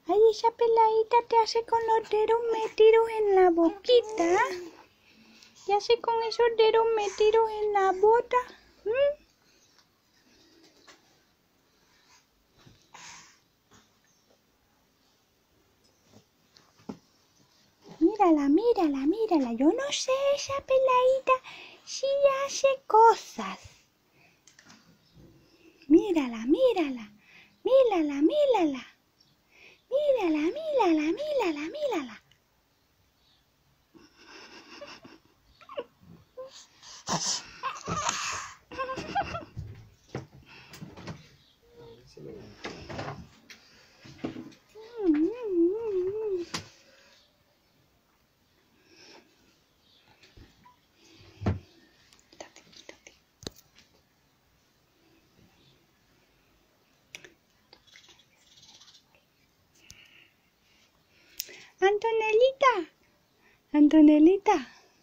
Ay, esa peladita te hace con los dedos metidos en la boquita. Te hace con esos dedos metidos en la bota. Mírala, mírala, mírala. Yo no sé, esa peladita sí hace cosas. Mírala, mírala. Mírala, mírala. Mírala, mírala, mírala, mírala. Antonelita, Antonelita.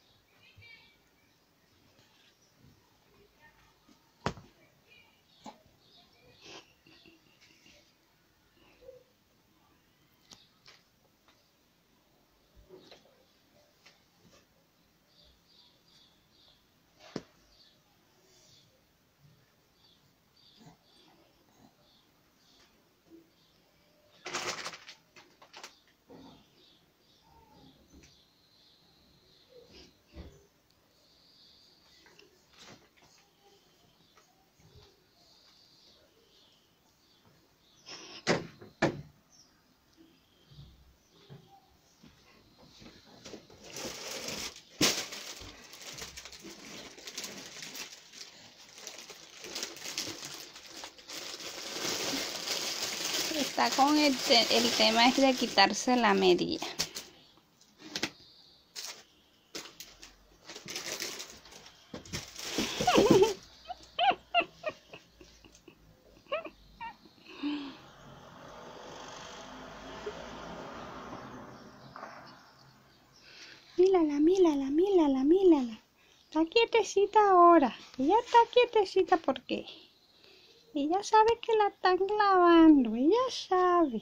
Está con el tema es de quitarse la media. Mírala, mírala, mírala, mírala. Está quietecita ahora. Ella está quietecita porque ella sabe que la están clavando. Ella sabe.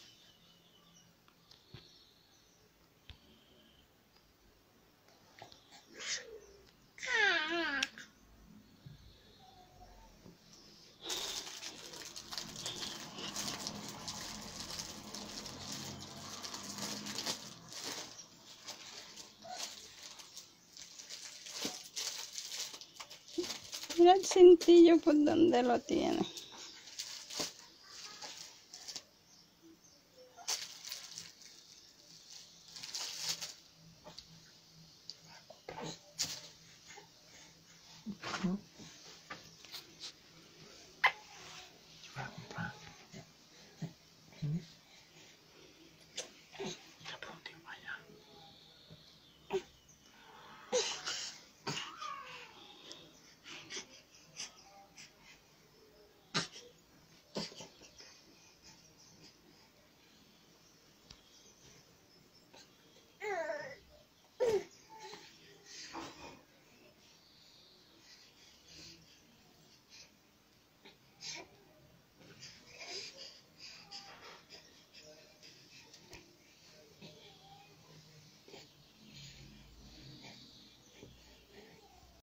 Mira el cintillo por donde lo tiene.